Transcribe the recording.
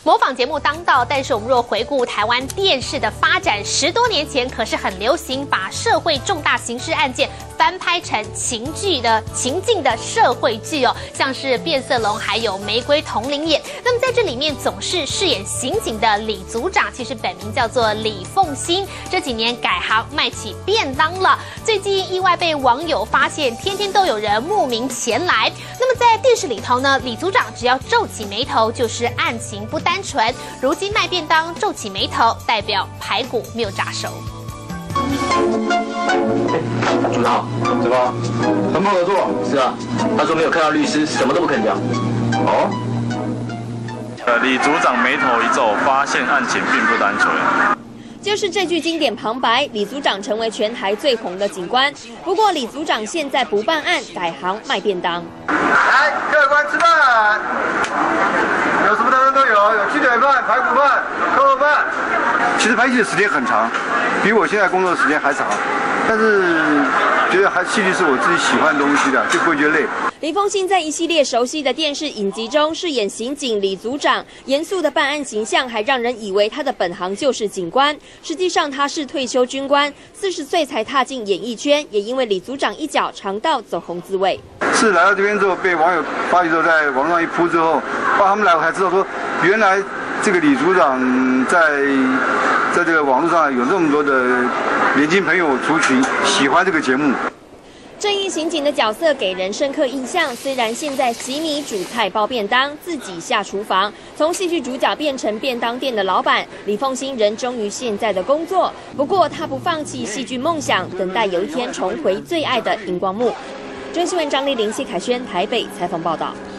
模仿节目当道，但是我们若回顾台湾电视的发展，10多年前可是很流行把社会重大刑事案件翻拍成情境的社会剧哦，像是变色龙还有玫瑰同龄眼。那么在这里面总是饰演刑警的李组长，其实本名叫做李凤馨，这几年改行卖起便当了。最近意外被网友发现，天天都有人慕名前来。那么在电视里头呢，李组长只要皱起眉头就是案情不单纯。如今卖便当皱起眉头，代表排骨没有炸熟。 组长，怎么合不合作？是啊，他说没有看到律师，什么都不肯讲。哦。 李组长眉头一皱，发现案情并不单纯。 就是这句经典旁白，李组长成为全台最红的警官。不过李组长现在不办案，改行卖便当。 来，各位官吃饭，有什么当然都有，有鸡腿饭、排骨饭、扣肉饭。其实拍戏的时间很长，比我现在工作的时间还长，但是觉得戏剧是我自己喜欢的东西的，就不会觉得累。 李凤馨在一系列熟悉的电视影集中饰演刑警李组长，严肃的办案形象还让人以为他的本行就是警官。实际上他是退休军官，40岁才踏进演艺圈，也因为李组长一脚尝到走红滋味。 是来到这边之后，被网友发觉之后，在网上一铺之后，他们来我才知道说，原来这个李组长在这个网络上有这么多的年轻朋友族群喜欢这个节目。 正义刑警的角色给人深刻印象，虽然现在洗米煮菜包便当，自己下厨房，从戏剧主角变成便当店的老板，李凤馨仍忠于现在的工作。不过他不放弃戏剧梦想，等待有一天重回最爱的荧光幕。真新闻张丽玲、谢凯轩台北采访报道。